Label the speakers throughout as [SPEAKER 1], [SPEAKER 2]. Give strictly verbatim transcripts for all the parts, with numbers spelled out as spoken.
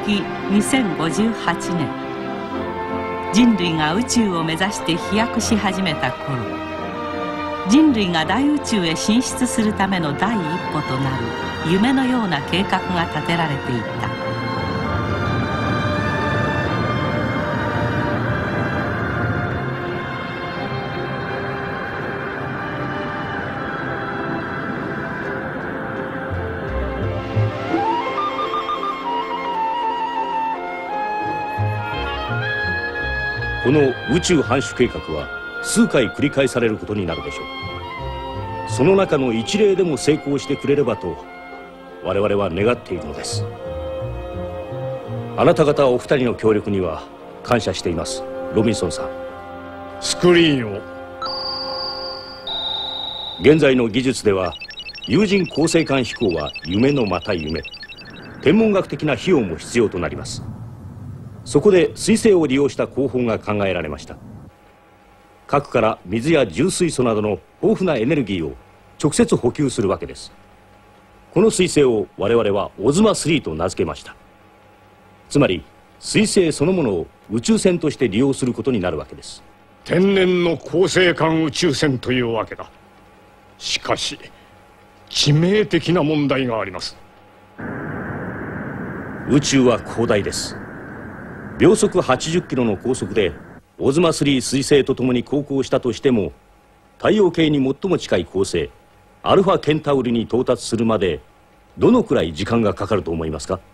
[SPEAKER 1] 暦にせんごじゅうはちねん、人類が宇宙を目指して飛躍し始めた頃、人類が大宇宙へ進出するための第一歩となる夢のような計画が立てられていた。
[SPEAKER 2] この宇宙藩主計画は数回繰り返されることになるでしょう。その中の一例でも成功してくれればと我々は願っているのです。あなた方お二人の協力には感謝しています。ロビンソンさん、
[SPEAKER 3] スクリーンを。
[SPEAKER 2] 現在の技術では有人恒星間飛行は夢のまた夢。天文学的な費用も必要となります。そこで水星を利用した工法が考えられました。核から水や重水素などの豊富なエネルギーを直接補給するわけです。この水星を我々はオズマスリーと名付けました。つまり水星そのものを宇宙船として利用することになるわけです。
[SPEAKER 3] 天然の恒星間宇宙船というわけだ。しかし致命的な問題があります。
[SPEAKER 2] 宇宙は広大です。秒速はちじゅっキロの高速でオズマスリー彗星とともに航行したとしても、太陽系に最も近い恒星アルファケンタウリに到達するまでどのくらい時間がかかると思いますか？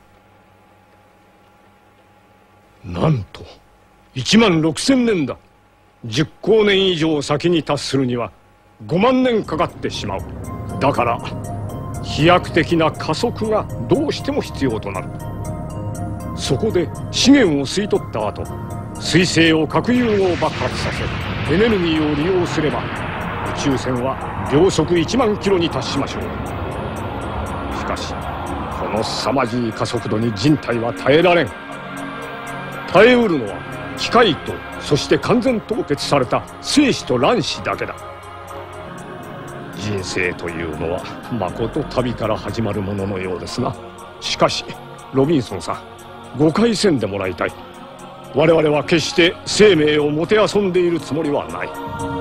[SPEAKER 3] なんといちまんろくせんねんだ。じゅっこうねん以上先に達するにはごまんねんかかってしまう。だから飛躍的な加速がどうしても必要となる。そこで資源を吸い取った後、水星を核融合爆発させエネルギーを利用すれば宇宙船は秒速いちまんキロに達しましょう。しかしこの凄まじい加速度に人体は耐えられん。耐えうるのは機械と、そして完全凍結された精子と卵子だけだ。人生というのはまこと旅から始まるもののようですな。しかしロビンソンさん、誤解せんでもらいたい。我々は決して生命をもてあそんでいるつもりはない。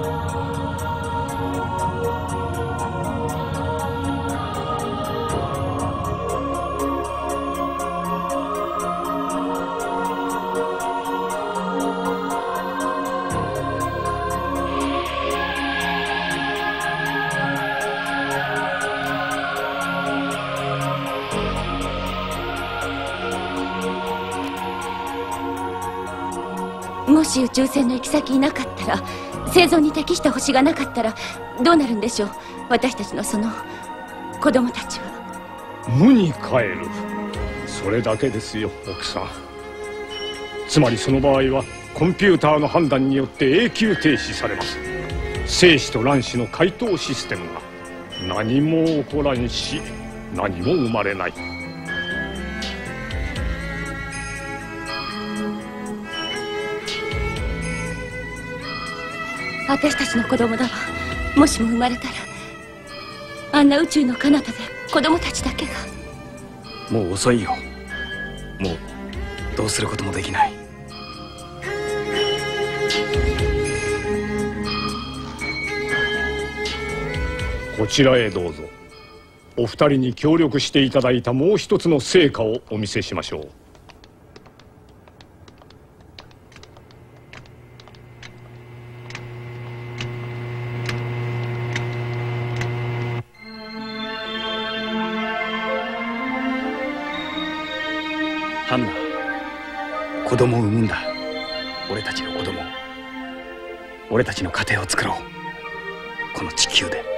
[SPEAKER 4] もし宇宙船の行き先になかったら、生存に適した星がなかったらどうなるんでしょう。私たちのその子供たちは。
[SPEAKER 3] 無に帰る、それだけですよ奥さん。つまりその場合はコンピューターの判断によって永久停止されます。精子と卵子の解凍システムが何も起こらんし、何も生まれない。
[SPEAKER 4] 私たちの子供だわ。もしも生まれたら、あんな宇宙の彼方で子供たちだけが。
[SPEAKER 5] もう遅いよ。もうどうすることもできない。
[SPEAKER 3] こちらへどうぞ。お二人に協力していただいたもう一つの成果をお見せしましょう。
[SPEAKER 5] ハンナ、子供を産むんだ。俺たちの子供、俺たちの家庭を作ろう、この地球で。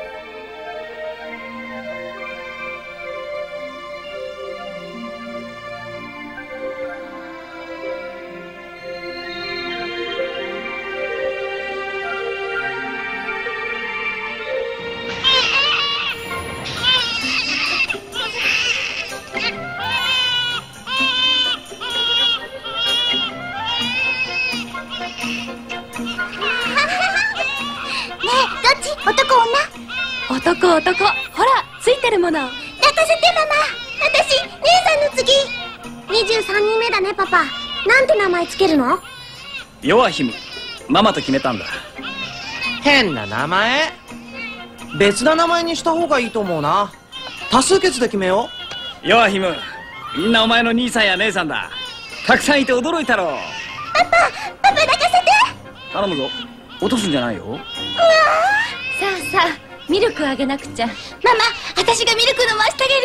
[SPEAKER 4] 男男、ほらついてるもの。
[SPEAKER 6] 抱かせてママ。私姉さんの次。 にじゅうさんにんめだねパパ。なんて名前つけるの？
[SPEAKER 5] ヨアヒム。ママと決めたんだ。
[SPEAKER 7] 変な名前。別な名前にした方がいいと思うな。多数決で決めよ
[SPEAKER 5] う。ヨアヒム、みんなお前の兄さんや姉さんだ。たくさんいて驚いたろ。
[SPEAKER 6] パパ、パパ抱かせて。
[SPEAKER 5] 頼むぞ。落とすんじゃないよ。うわ
[SPEAKER 4] さあさあ、ミルクあげなくちゃ。
[SPEAKER 6] ママ、私がミルク飲ませてあげる。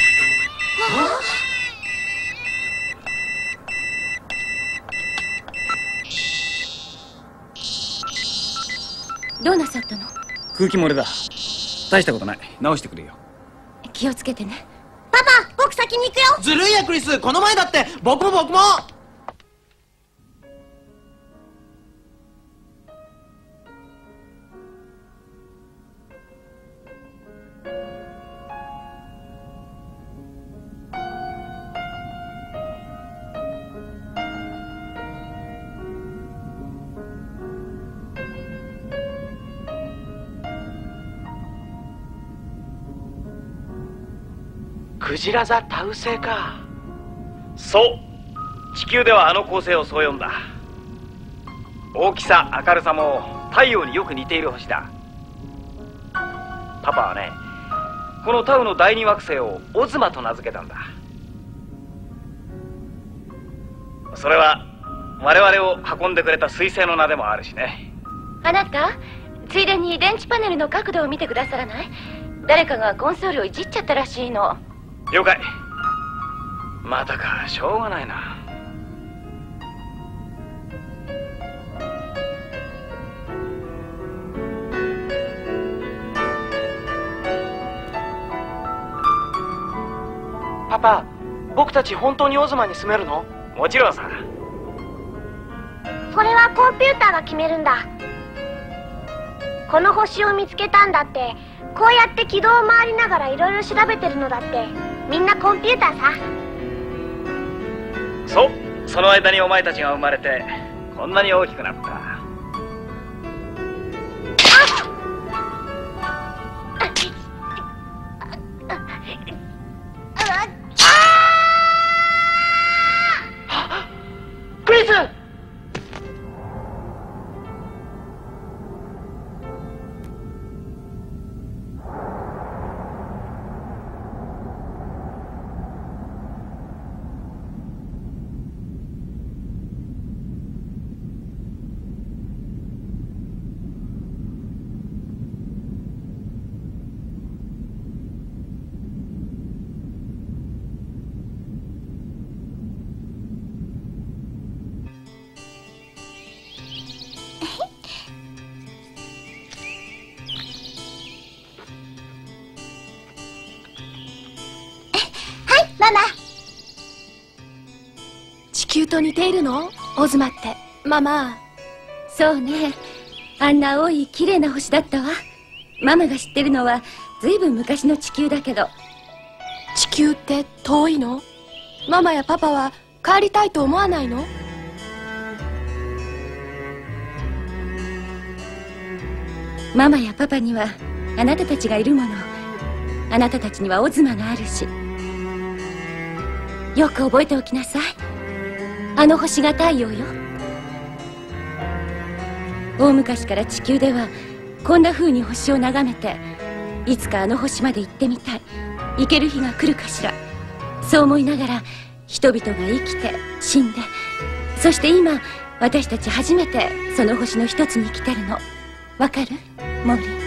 [SPEAKER 4] どうなさったの？
[SPEAKER 5] 空気漏れだ。大したことない。直してくれよ。
[SPEAKER 4] 気をつけてね。
[SPEAKER 6] パパ、僕先に行くよ。
[SPEAKER 7] ずるいやクリス。この前だって僕も僕も。クジラ座タウ星か。
[SPEAKER 5] そう、地球ではあの恒星をそう呼んだ。大きさ明るさも太陽によく似ている星だ。パパはね、このタウの第二惑星をオズマと名付けたんだ。それは我々を運んでくれた彗星の名でもあるしね。
[SPEAKER 4] あなた、ついでに電池パネルの角度を見てくださらない？誰かがコンソールをいじっちゃったらしいの。
[SPEAKER 5] 了解。またか、しょうがないな。
[SPEAKER 7] パパ、僕たち本当にオズマに住めるの？
[SPEAKER 5] もちろんさ。
[SPEAKER 6] それはコンピューターが決めるんだ。この星を見つけたんだって、こうやって軌道を回りながらいろいろ調べてるのだって、みんなコンピューターさ。
[SPEAKER 5] そう、その間にお前たちが生まれてこんなに大きくなった。
[SPEAKER 7] クリス！
[SPEAKER 6] ママ。
[SPEAKER 8] 地球と似ているの？オズマって。ママ。
[SPEAKER 4] そうね、あんな青い綺麗な星だったわ。ママが知ってるのはずいぶん昔の地球だけど。
[SPEAKER 8] 地球って遠いの？ママやパパは帰りたいと思わないの？
[SPEAKER 4] ママやパパにはあなたたちがいるもの。あなたたちにはオズマがあるし。よく覚えておきなさい。あの星が太陽よ。大昔から地球ではこんな風に星を眺めて、いつかあの星まで行ってみたい、行ける日が来るかしら、そう思いながら人々が生きて死んで、そして今私たち初めてその星の一つに来てるの。わかる？モリー。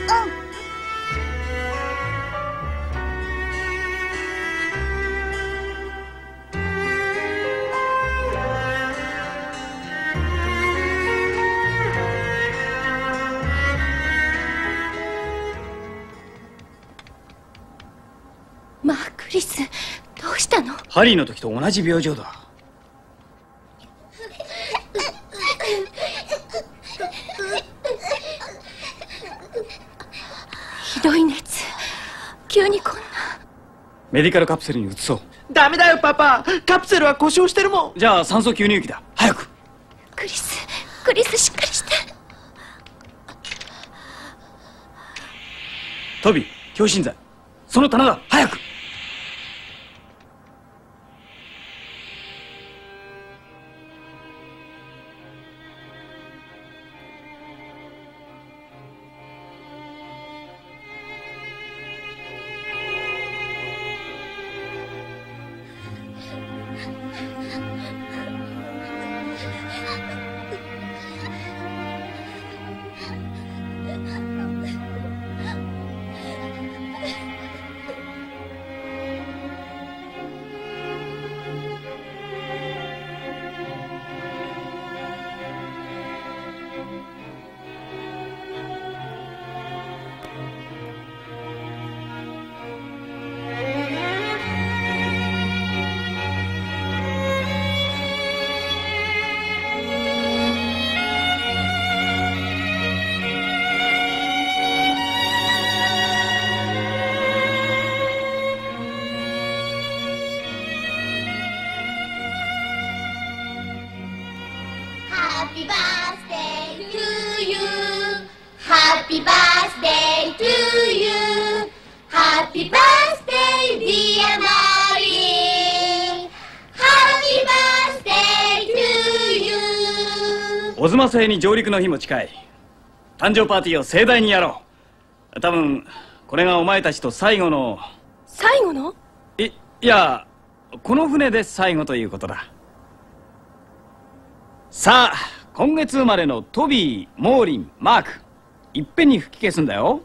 [SPEAKER 8] まあ、クリス、どうしたの？
[SPEAKER 5] ハリーの時と同じ病状だ。
[SPEAKER 8] ひどい熱。急にこんな。
[SPEAKER 5] メディカルカプセルに移そう。
[SPEAKER 7] ダメだよパパ、カプセルは故障してるもん。
[SPEAKER 5] じゃあ酸素吸入器だ。早く。
[SPEAKER 8] クリス、クリス、しっかりして。
[SPEAKER 5] トビー、強心剤。その棚だ。早く。
[SPEAKER 9] Happy birthday to you. Happy birthday to you. Happy birthday dear Molly. Happy birthday to you.
[SPEAKER 5] 小妻星に上陸の日も近い。誕生パーティーを盛大にやろう。多分これがお前たちと最後の。
[SPEAKER 8] 最後の？
[SPEAKER 5] いいや、この船で最後ということだ。さあ、今月生まれのトビー、モーリン、マーク、いっぺんに吹き消すんだよ。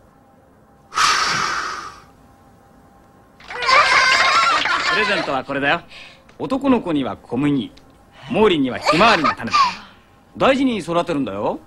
[SPEAKER 5] プレゼントはこれだよ。男の子には小麦、モーリンにはひまわりの種だ。大事に育てるんだよ。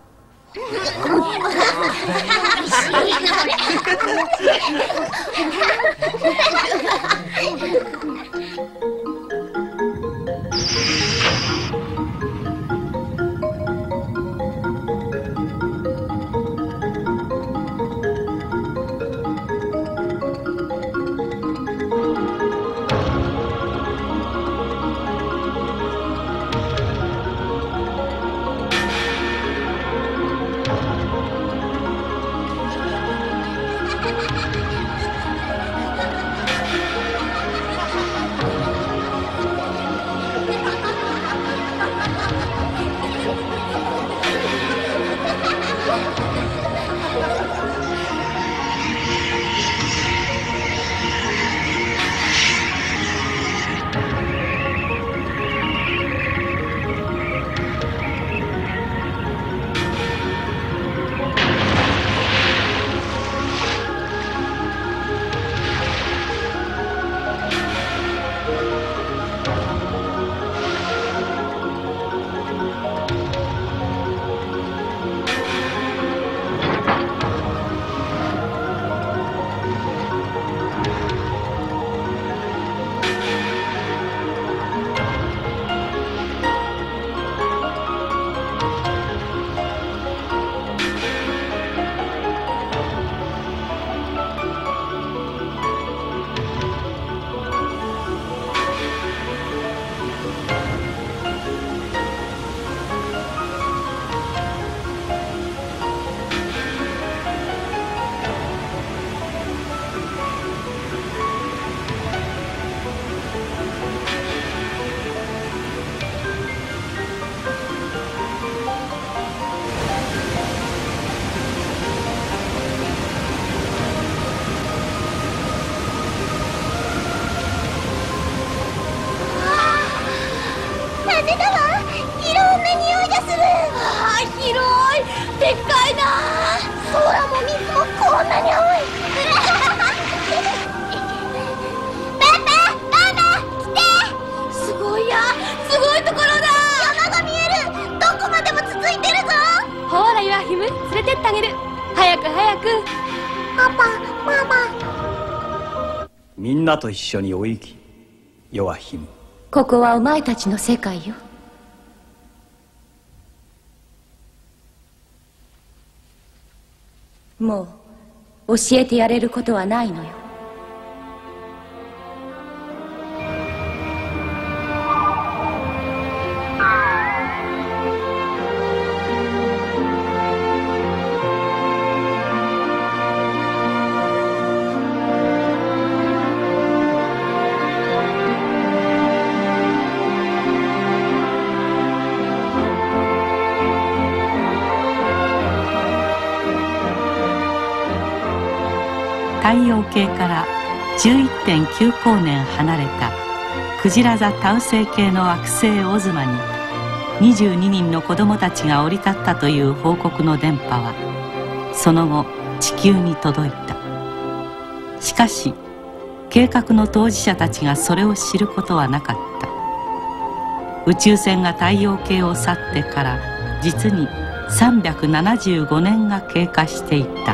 [SPEAKER 5] みんなと一緒にお行き、ヨアヒム。
[SPEAKER 4] ここはお前たちの世界よ。もう教えてやれることはないのよ。
[SPEAKER 1] 太陽系から じゅういってんきゅう 光年離れたクジラ座タウ星系の惑星オズマににじゅうににんの子供たちが降り立ったという報告の電波はその後地球に届いた。しかし計画の当事者たちがそれを知ることはなかった。宇宙船が太陽系を去ってから実にさんびゃくななじゅうごねんが経過していた。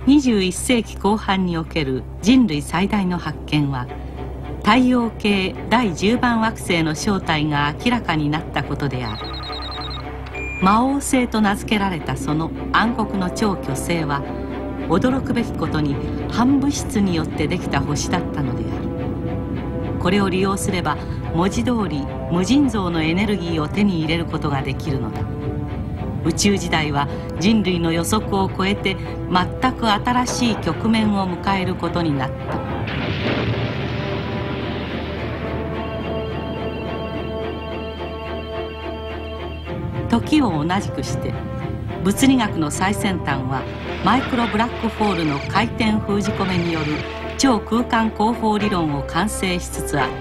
[SPEAKER 1] にじゅういっせいきこう半における人類最大の発見は、太陽系だいじゅうばん惑星の正体が明らかになったことである。魔王星と名付けられたその暗黒の超巨星は、驚くべきことに反物質によってできた星だったのである。これを利用すれば文字通り無尽蔵のエネルギーを手に入れることができるのだ。宇宙時代は人類の予測を超えて全く新しい局面を迎えることになった。時を同じくして物理学の最先端はマイクロブラックホールの回転封じ込めによる超空間広報理論を完成しつつあった。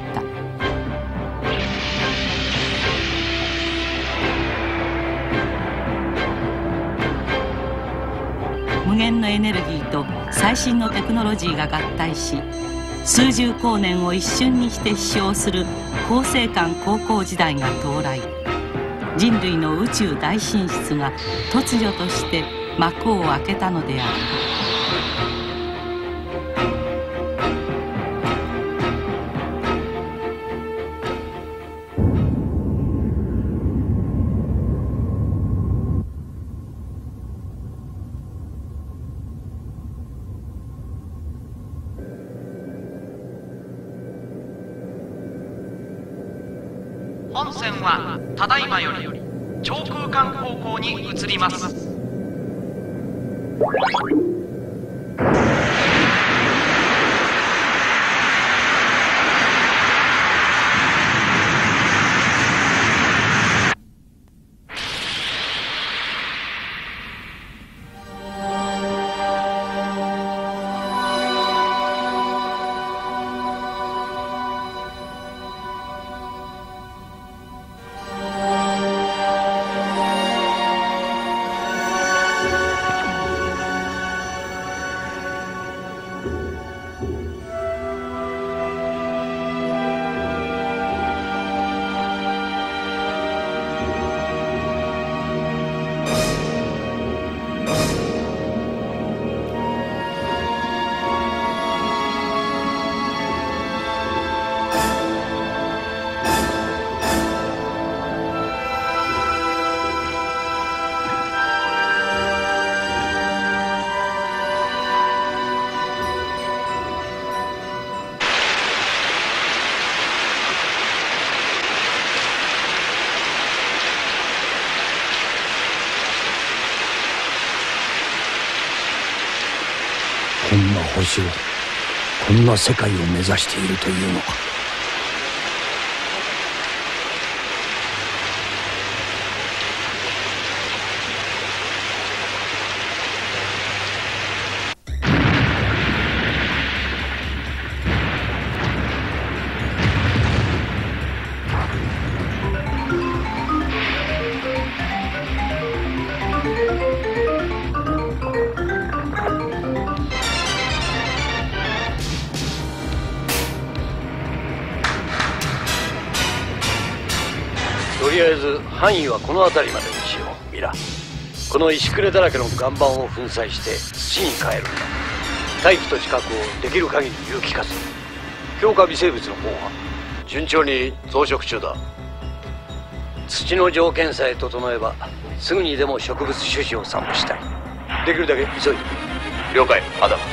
[SPEAKER 1] 無限のエネルギーと最新のテクノロジーが合体し、数十光年を一瞬にして飛翔する恒星間航行時代が到来。人類の宇宙大進出が突如として幕を開けたのである。
[SPEAKER 10] 本線はただいまより超空間航行に移ります。
[SPEAKER 11] こんな星を、こんな世界を目指しているというのか。
[SPEAKER 12] とりあえず範囲はこの辺りまでにしよう。ミラ、この石くれだらけの岩盤を粉砕して土に変えるんだ。大気と地殻をできる限り有機化する。強化微生物の方は順調に増殖中だ。土の条件さえ整えばすぐにでも植物種子を散布したい。できるだけ急いで。了解、アダム。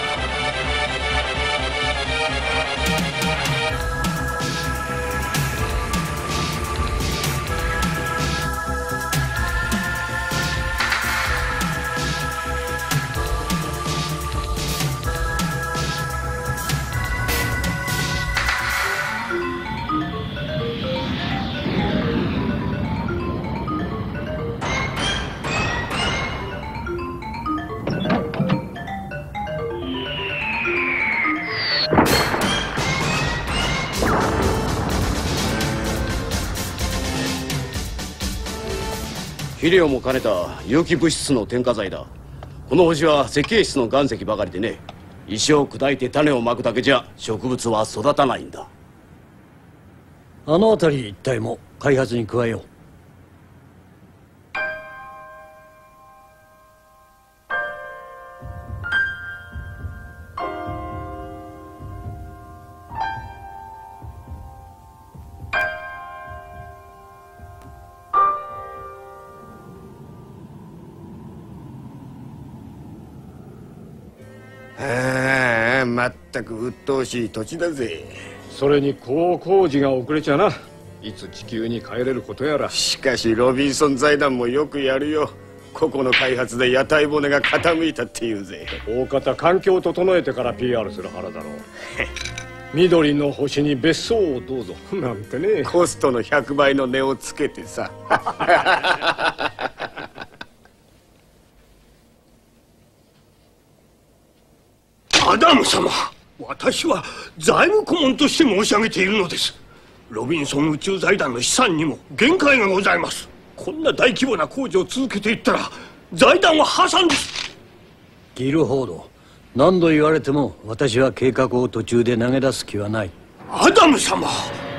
[SPEAKER 13] 肥料も兼ねた有機物質の添加剤だ。この星は石英質の岩石ばかりでね、石を砕いて種をまくだけじゃ植物は育たないんだ。
[SPEAKER 11] あの辺り一帯も開発に加えよう。
[SPEAKER 14] ったく鬱陶しい土地だぜ。
[SPEAKER 3] それに鉱工事が遅れちゃな。いつ地球に帰れることやら。
[SPEAKER 14] しかしロビンソン財団もよくやるよ。個々の開発で屋台骨が傾いたっていうぜ。
[SPEAKER 3] 大方環境を整えてから ピーアール する腹だろう。緑の星に別荘をどうぞなんてね。
[SPEAKER 14] コストのひゃくばいの値をつけてさ。
[SPEAKER 15] アダム様、私は財務顧問として申し上げているのです。ロビンソン宇宙財団の資産にも限界がございます。こんな大規模な工事を続けていったら財団は破産です。
[SPEAKER 11] ギルフォード、何度言われても私は計画を途中で投げ出す気はない。
[SPEAKER 15] アダム様、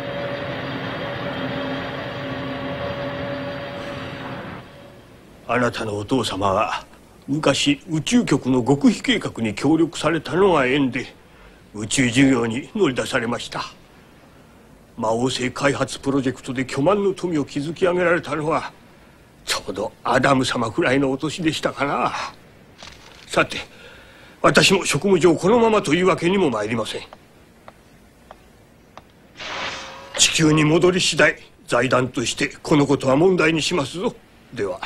[SPEAKER 15] あなたのお父様は昔宇宙局の極秘計画に協力されたのが縁で宇宙事業に乗り出されました。魔王星開発プロジェクトで巨万の富を築き上げられたのはちょうどアダム様くらいのお年でしたかな。さて、私も職務上このままというわけにも参りません。地球に戻り次第財団としてこのことは問題にしますぞ。では。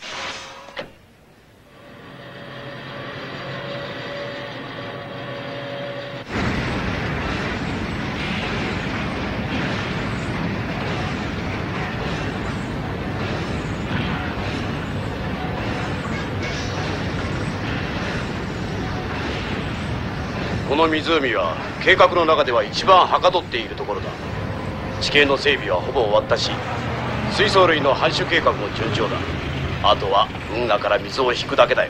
[SPEAKER 13] この湖は計画の中では一番はかどっているところだ。地形の整備はほぼ終わったし、水藻類の繁殖計画も順調だ。あとは運河から水を引くだけだよ。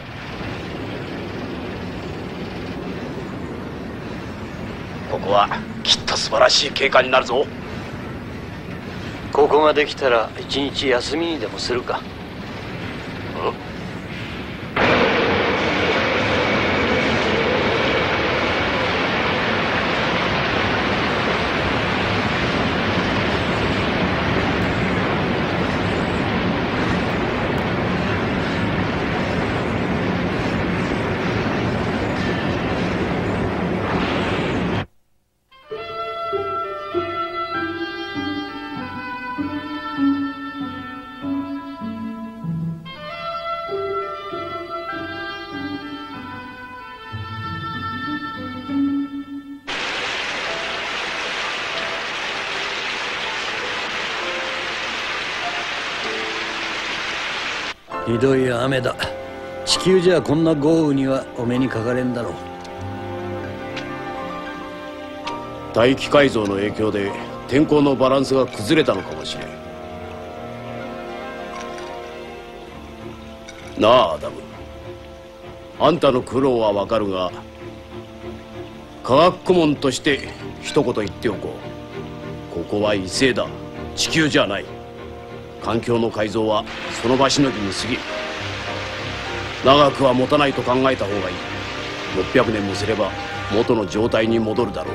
[SPEAKER 13] ここはきっと素晴らしい景観になるぞ。
[SPEAKER 11] ここができたら一日休みにでもするか。
[SPEAKER 13] うん
[SPEAKER 11] ひどい雨だ。地球じゃこんな豪雨にはお目にかかれんだろう。
[SPEAKER 13] 大気改造の影響で天候のバランスが崩れたのかもしれん。なあアダム、あんたの苦労はわかるが、科学顧問として一言言っておこう。ここは異星だ、地球じゃない。環境の改造はその場しのぎに過ぎる。長くは持たないと考えた方がいい。ろっぴゃくねんもすれば元の状態に戻るだろう。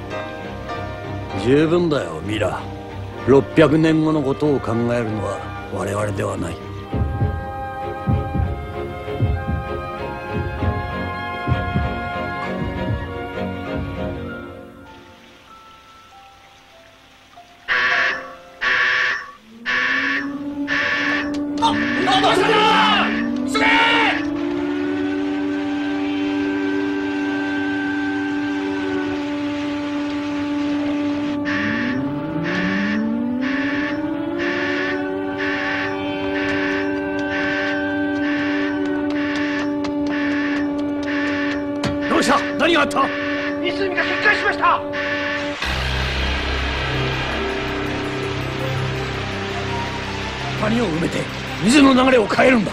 [SPEAKER 11] 十分だよミラ。ろっぴゃくねんごのことを考えるのは我々ではない。
[SPEAKER 15] 何があった？湖が決壊しました。
[SPEAKER 11] 谷を埋めて水の流れを変えるんだ。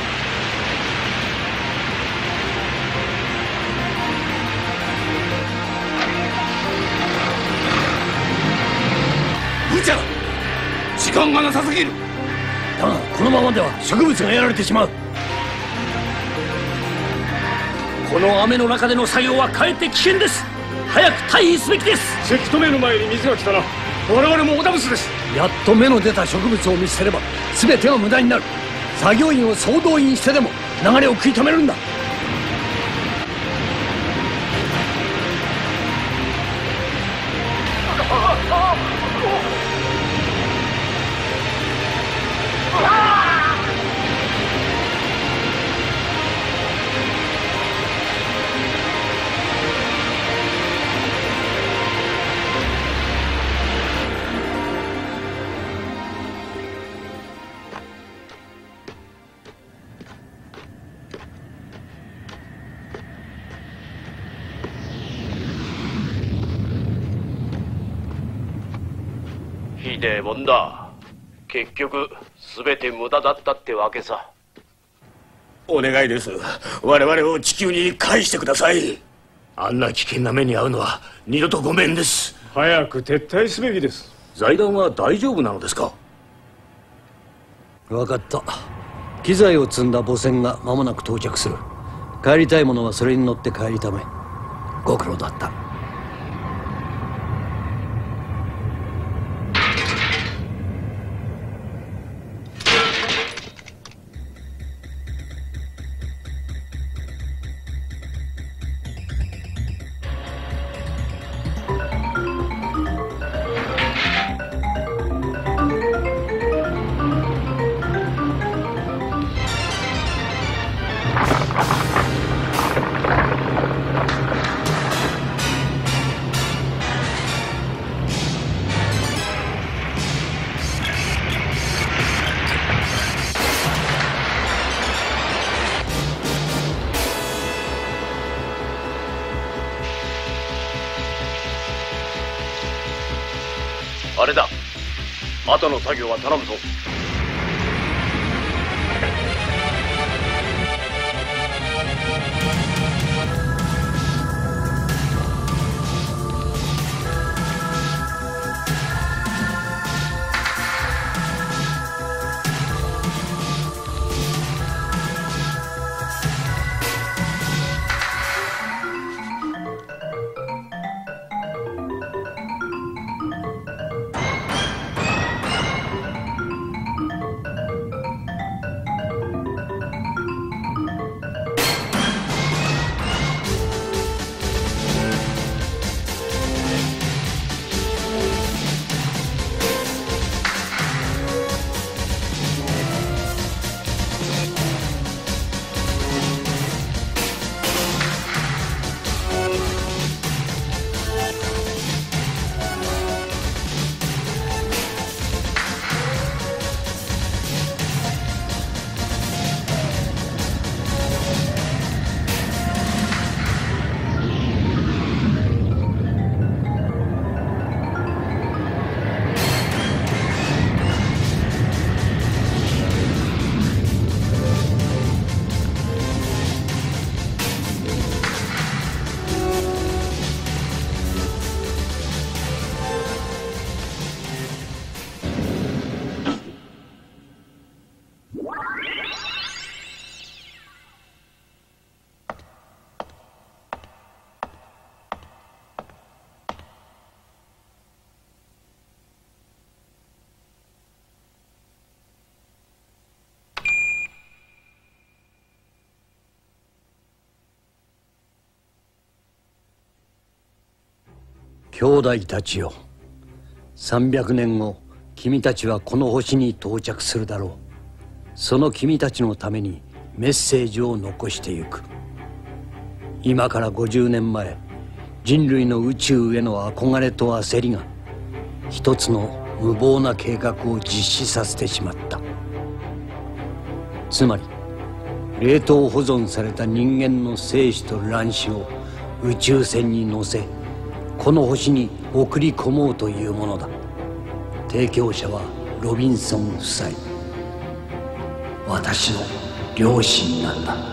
[SPEAKER 15] 無茶だ。時間がなさすぎる。
[SPEAKER 11] だがこのままでは植物がやられてしまう。この雨の中での作業はかえって危険です。早く退避すべきです。
[SPEAKER 3] せき止めの前に水が来たら我々もおだぶすです。
[SPEAKER 11] やっと芽の出た植物を見捨てれば全てが無駄になる。作業員を総動員してでも流れを食い止めるんだ。
[SPEAKER 13] ひでえもんだ。結局全て無駄だったってわけさ。
[SPEAKER 15] お願いです。我々を地球に返してください。あんな危険な目に遭うのは二度とごめんです。
[SPEAKER 3] 早く撤退すべきです。
[SPEAKER 2] 財団は大丈夫なのですか？
[SPEAKER 11] 分かった。機材を積んだ母船が間もなく到着する。帰りたい者はそれに乗って帰りため。ご苦労だった。
[SPEAKER 13] あれだ。後の作業は頼むぞ。兄弟たちよ、さんびゃくねんご君たちはこの星に到着するだろう。その君たちのためにメッセージを残してゆく。今からごじゅうねんまえ、人類の宇宙への憧れと焦りが一つの無謀な計画を実施させてしまった。つまり冷凍保存された人間の精子と卵子を宇宙船に乗せ、この星に送り込もうというものだ。提供者はロビンソン夫妻、私の両親なんだ。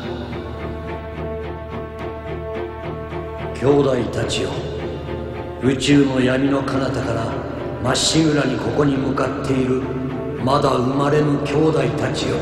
[SPEAKER 13] 兄弟たちよ、宇宙の闇の彼方からまっしぐらにここに向かっているまだ生まれぬ兄弟たちよ。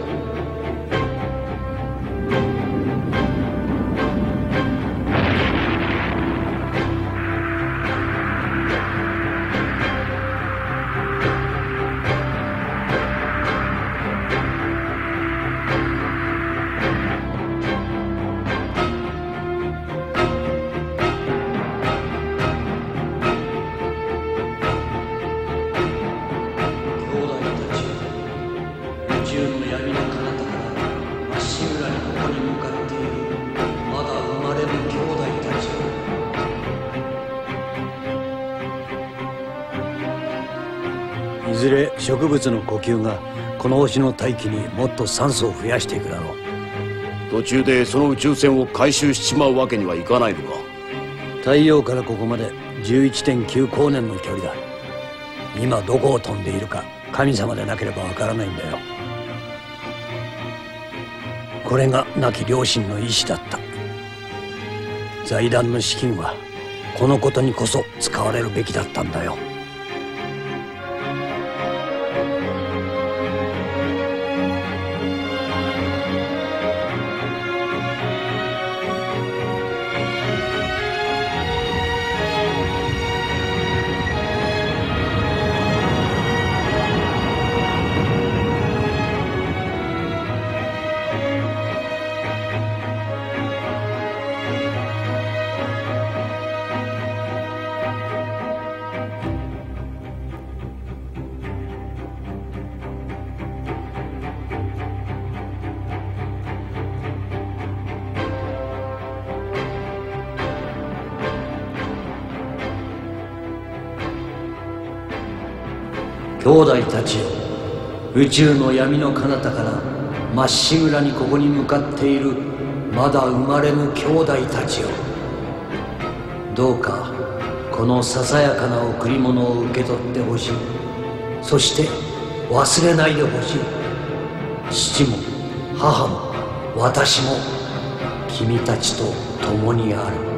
[SPEAKER 13] いずれ植物の呼吸がこの星の大気にもっと酸素を増やしていくだろう。 途中でその宇宙船を回収しちまうわけにはいかないのか。
[SPEAKER 11] 太陽からここまで じゅういちてんきゅう 光年の距離だ。 今どこを飛んでいるか神様でなければわからないんだよ。これが亡き両親の意志だった。財団の資金はこのことにこそ使われるべきだったんだよ。兄弟たちよ、宇宙の闇の彼方からまっしぐらにここに向かっているまだ生まれぬ兄弟たちよ、どうかこのささやかな贈り物を受け取ってほしい。そして忘れないでほしい。父も母も私も君たちと共にある。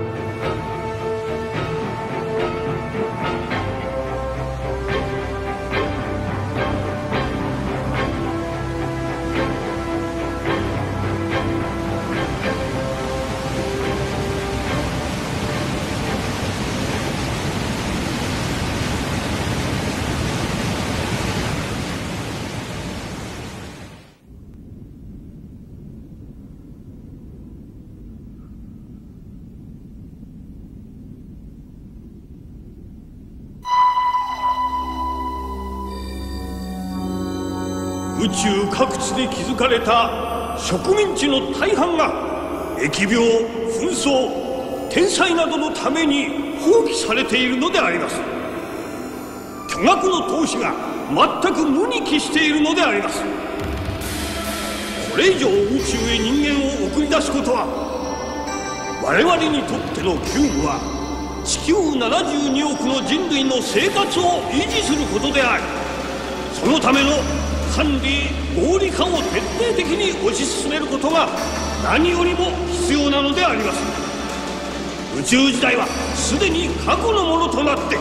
[SPEAKER 15] 宇宙各地で築かれた植民地の大半が疫病、紛争、天災などのために放棄されているのであります。巨額の投資が全く無に帰しているのであります。これ以上宇宙へ人間を送り出すことは我々にとっての急務は地球ななじゅうにおくの人類の生活を維持することであり、そのための管理合理化を徹底的に推し進めることが何よりも必要なのであります。宇宙時代はすでに過去のものとなって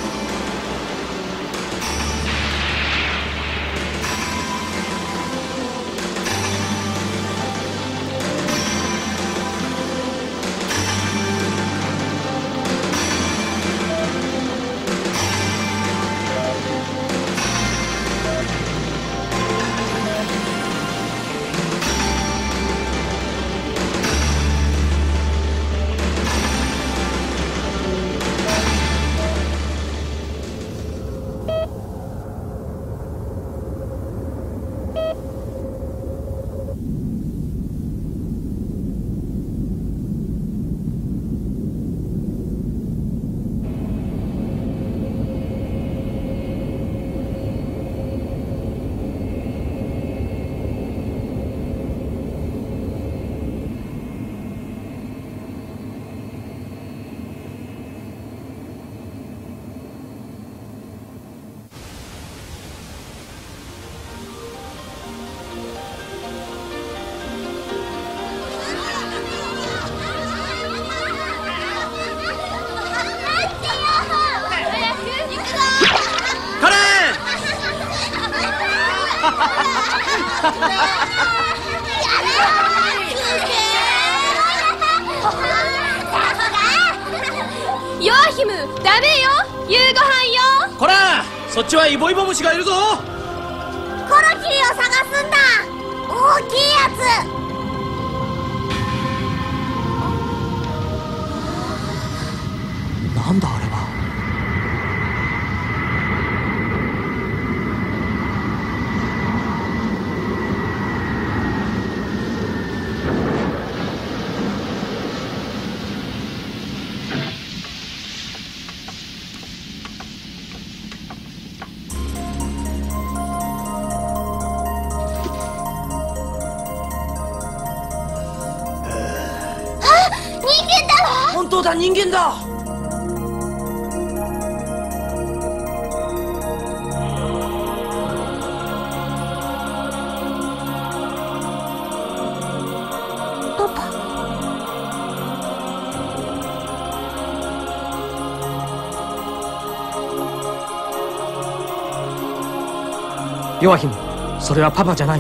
[SPEAKER 8] ヨアヒム、ダメよ、夕ご飯よ。
[SPEAKER 7] こら、そっちはイボイボ虫がいるぞ。
[SPEAKER 6] コロキーを探すんだ。大きいやつ。
[SPEAKER 7] なんだあれは。本当だ、人間だ。 ヨアヒム、それはパパじゃない。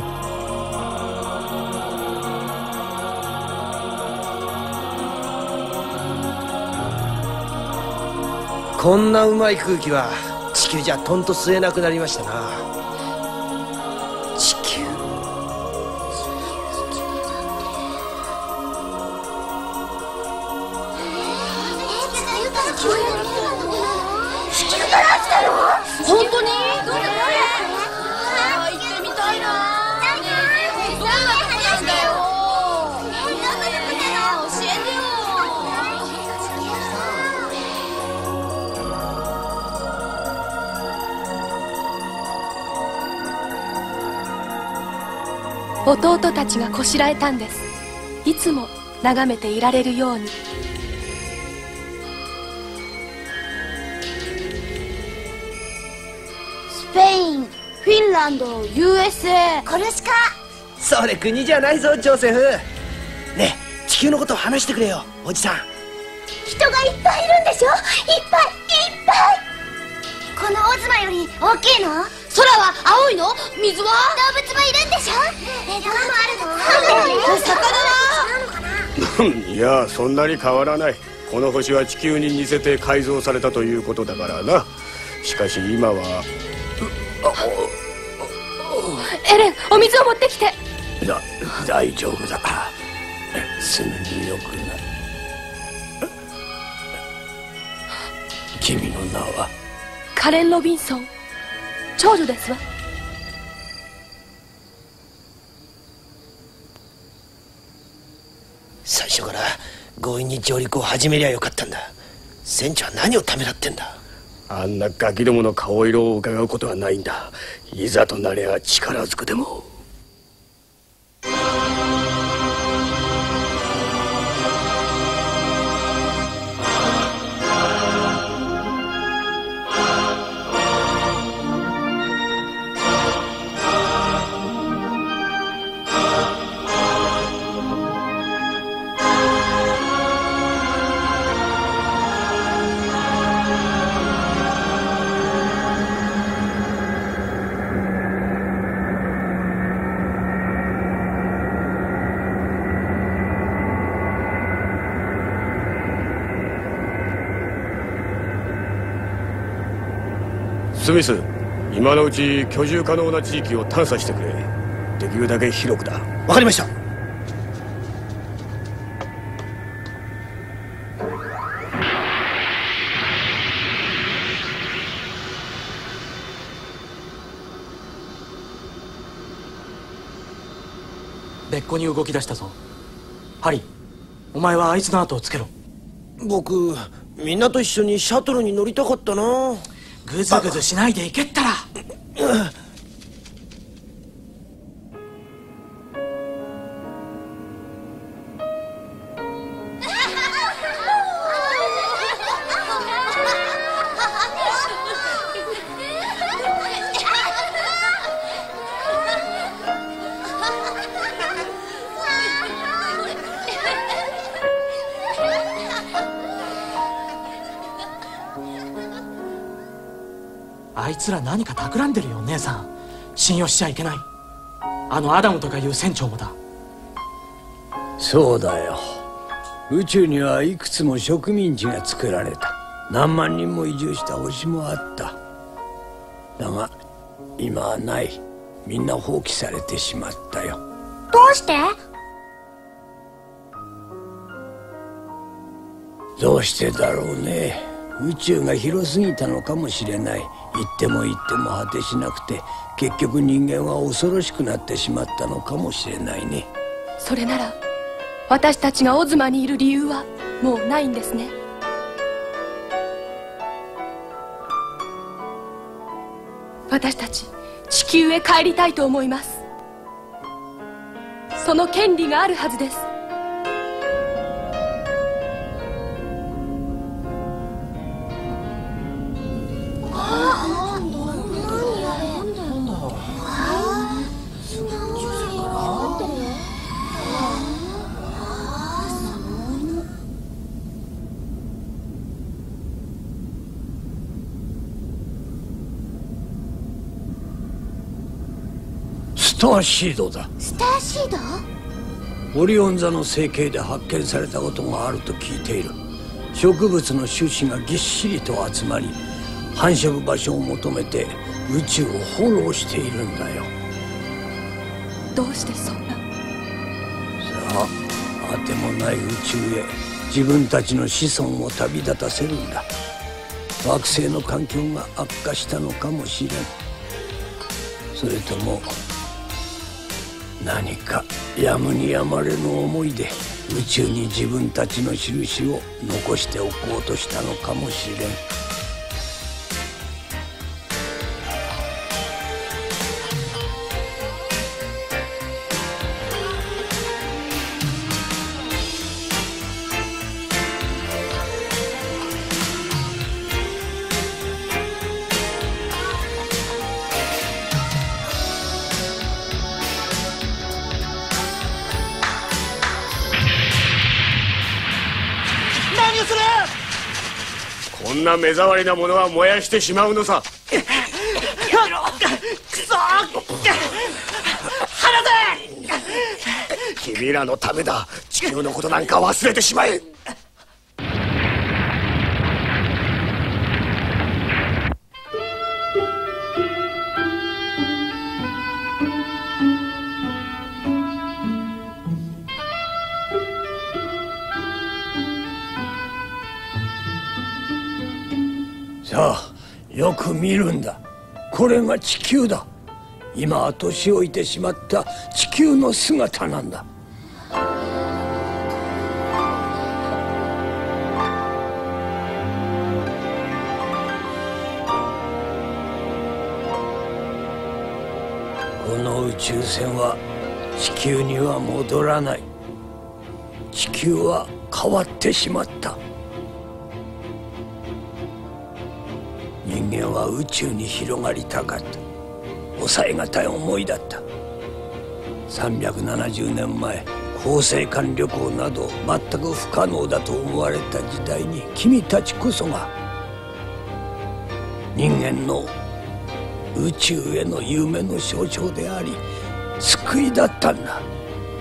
[SPEAKER 16] こんなうまい空気は地球じゃとんと吸えなくなりましたな。
[SPEAKER 8] 地球。
[SPEAKER 9] 地球から来たの？本当に？どれどれ？あー、行ってみたいな。どんなとこなんだよ。教えてよ。
[SPEAKER 8] 弟たちがこしらえたんです。いつも眺めていられるように。
[SPEAKER 9] スペイン、フィンランド、ユーエスエー、コルシカ。
[SPEAKER 16] それ国じゃないぞ、ジョセフ。ねえ、地球のことを話してくれよ、おじさん。
[SPEAKER 6] 人がいっぱいいるんでしょ。いっぱいいっぱい。このオズマより大きいの？
[SPEAKER 9] 空は青いの？水は？
[SPEAKER 6] 動物もいるんでしょ。え、川もあるの？
[SPEAKER 9] 魚は？
[SPEAKER 14] いや、そんなに変わらない。この星は地球に似せて改造されたということだからな。しかし今は
[SPEAKER 8] エレン、お水を持ってきて。
[SPEAKER 15] だ大丈夫だ。すぐによくなる。君の名は？
[SPEAKER 8] カレン・ロビンソン、長女ですわ。
[SPEAKER 16] 最初から強引に上陸を始めりゃよかったんだ。船長は何をためらってんだ。
[SPEAKER 14] あんなガキどもの顔色を伺うことはないんだ。いざとなりゃ力ずくでも。スミス、今のうち居住可能な地域を探査してくれ。できるだけ広くだ。
[SPEAKER 16] わかりました。
[SPEAKER 7] 別個に動き出したぞ。ハリー、お前はあいつの後をつけろ。
[SPEAKER 16] 僕、みんなと一緒にシャトルに乗りたかったな。
[SPEAKER 7] グズグズしないで行けったら。あいつら何か企んでるよ、姉さん。信用しちゃいけない。あのアダムとかいう船長もだ。
[SPEAKER 11] そうだよ。宇宙にはいくつも植民地が作られた。何万人も移住した星もあった。だが今はない。みんな放棄されてしまったよ。
[SPEAKER 6] どうして？
[SPEAKER 11] どうしてだろうね。宇宙が広すぎたのかもしれない。行っても行っても果てしなくて、結局人間は恐ろしくなってしまったのかもしれないね。
[SPEAKER 8] それなら私たちがオズマにいる理由はもうないんですね。私たち地球へ帰りたいと思います。その権利があるはずです。
[SPEAKER 11] スターシードだ。
[SPEAKER 9] スターシード？
[SPEAKER 11] オリオン座の星系で発見されたことがあると聞いている。植物の種子がぎっしりと集まり、繁殖場所を求めて宇宙を放浪しているんだよ。
[SPEAKER 8] どうしてそんな。
[SPEAKER 11] さあ、あてもない宇宙へ自分たちの子孫を旅立たせるんだ。惑星の環境が悪化したのかもしれん。それとも何かやむにやまれぬ思いで宇宙に自分たちの印を残しておこうとしたのかもしれん。
[SPEAKER 14] こんな目障りなものは燃やしてしまうのさ。
[SPEAKER 7] くそ離
[SPEAKER 14] せ。君らのためだ。地球のことなんか忘れてしまえ。
[SPEAKER 11] さあ、よく見るんだ。これが地球だ。今は年老いてしまった地球の姿なんだ。この宇宙船は地球には戻らない。地球は変わってしまった。人間は宇宙に広がりたかった。抑えがたい思いだった。さんびゃくななじゅうねんまえ、恒星間旅行など全く不可能だと思われた時代に、君たちこそが人間の宇宙への夢の象徴であり救いだったんだ。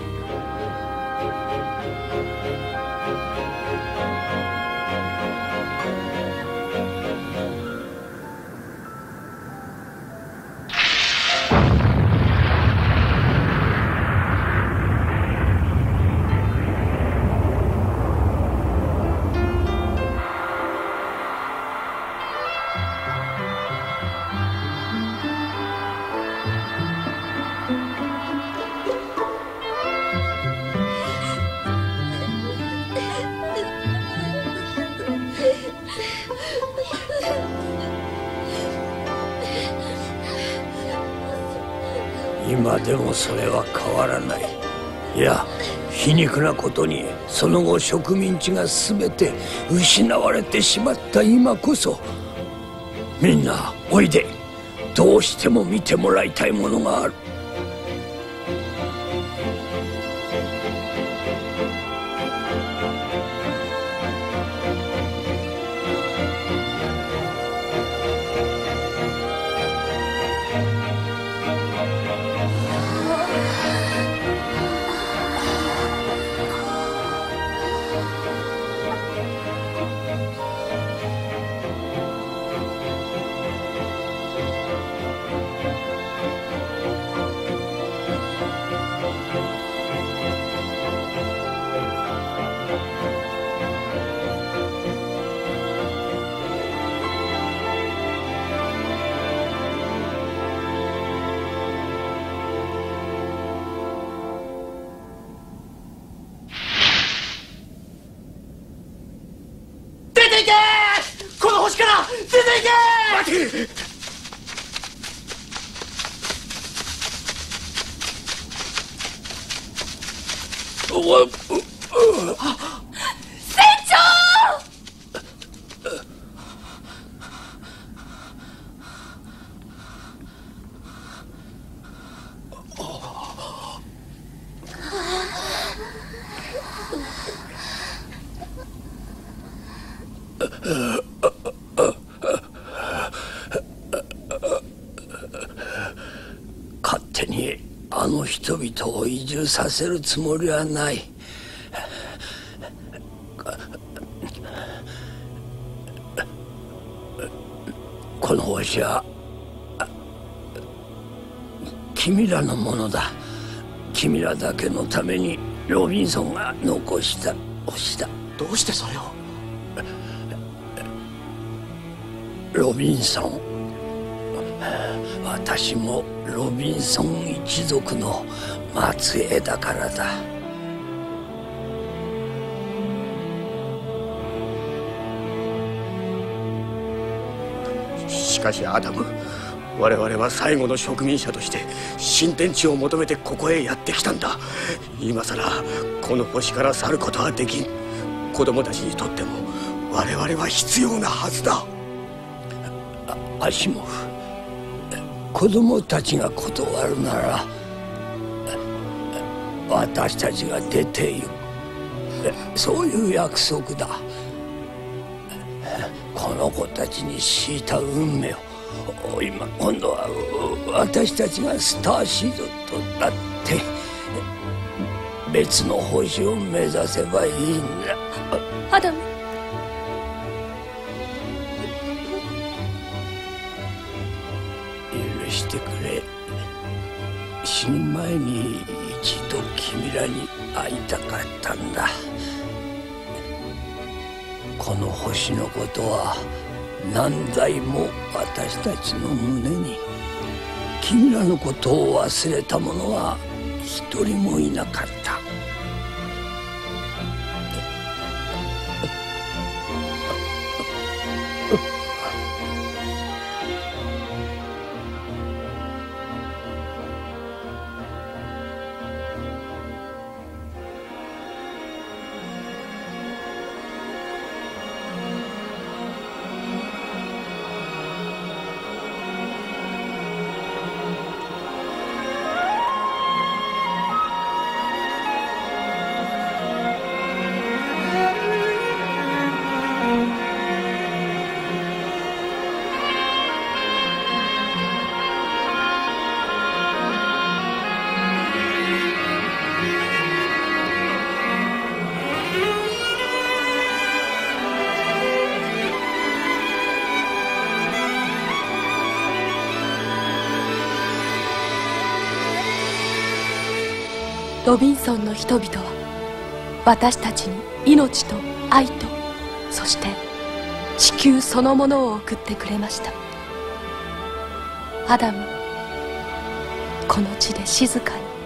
[SPEAKER 11] 今でもそれは変わらない。いや、皮肉なことにその後植民地が全て失われてしまった今こそ、みんなおいで、どうしても見てもらいたいものがある。
[SPEAKER 7] この星から出ていけ！
[SPEAKER 14] 待て！
[SPEAKER 8] 船長！
[SPEAKER 11] 勝手にあの人々を移住させるつもりはない。この星は君らのものだ。君らだけのためにロビンソンが残した星だ。
[SPEAKER 16] どうしてそれを？
[SPEAKER 11] ロビンソン、私もロビンソン一族の末裔だからだ。
[SPEAKER 14] しかしアダム、我々は最後の植民者として新天地を求めてここへやってきたんだ。今さらこの星から去ることはできん。子供たちにとっても我々は必要なはずだ。
[SPEAKER 11] アシモフ、子供たちが断るなら私たちが出て行く、そういう約束だ。この子たちに強いた運命を今今度は私たちがスターシードとなって別の星を目指せばいいんだ。
[SPEAKER 8] アダム、
[SPEAKER 11] 許してくれ。死ぬ前に一度君らに会いたかったんだ。この星のことは何代も私たちの胸に。君らのことを忘れた者は一人もいなかった。
[SPEAKER 8] ロビンソンの人々は私たちに命と愛と、そして地球そのものを送ってくれました。アダム、この地で静かに。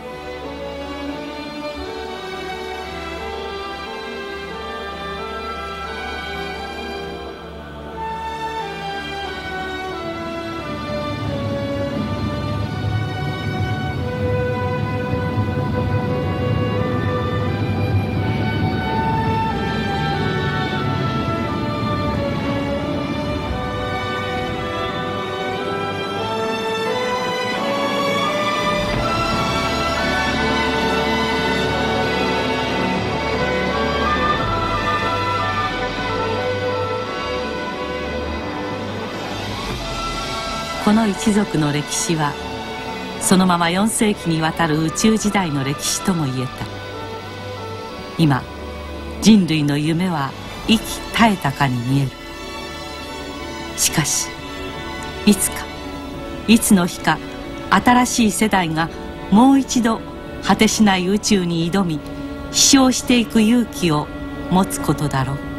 [SPEAKER 1] この一族の歴史はそのままよん世紀にわたる宇宙時代の歴史とも言えた。今人類の夢は息絶えたかに見える。しかしいつかいつの日か新しい世代がもう一度果てしない宇宙に挑み飛翔していく勇気を持つことだろう。